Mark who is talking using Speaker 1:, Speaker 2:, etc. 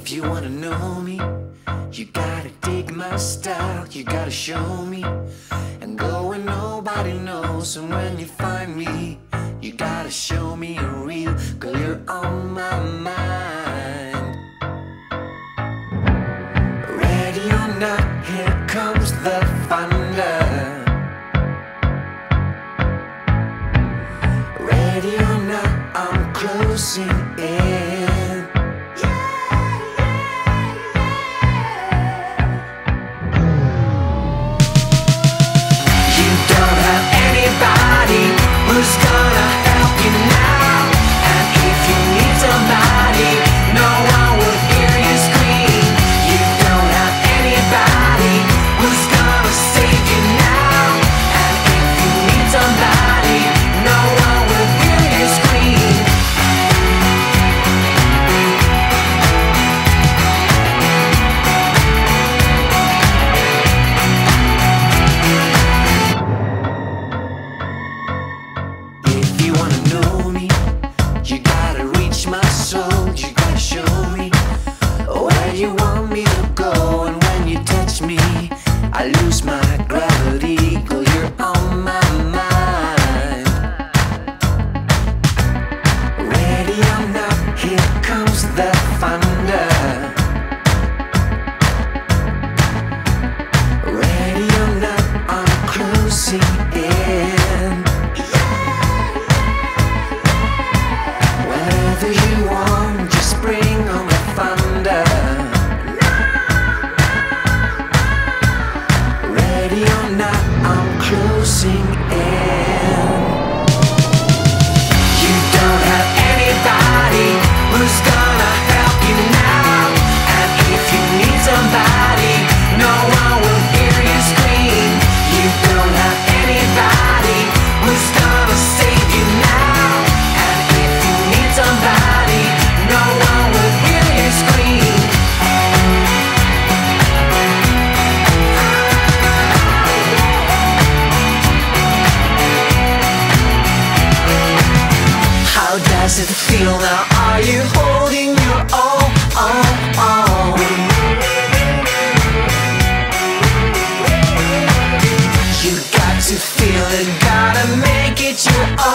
Speaker 1: If you wanna know me, you gotta dig my style, you gotta show me, and go where nobody knows. And when you find me, you gotta show me a real, girl, you're on my mind. Ready or not, here comes the thunder. Ready or not, I'm closing in. Who's gonna help you now? And if you need somebody, no one will hear you scream. You don't have anybody who's gonna save you now. And if you need somebody, no one will hear you scream. If you wanna know me, you gotta reach my soul. You gotta show me where you want me to go. And when you touch me, I lose my gravity. Girl, you're on my mind. Ready or not, here comes the thunder. Ready or not, I'm closing in. Whatever you want, just bring on the thunder. Ready or not, I'm closing in. You don't have anybody who's gonna help you now. And if you need somebody, no one will hear you scream. You don't have anybody who's gonna save you now. And if you need somebody, no one will hear you scream. How does it feel now? Are you holding your all? You got to feel it, gotta make it your own.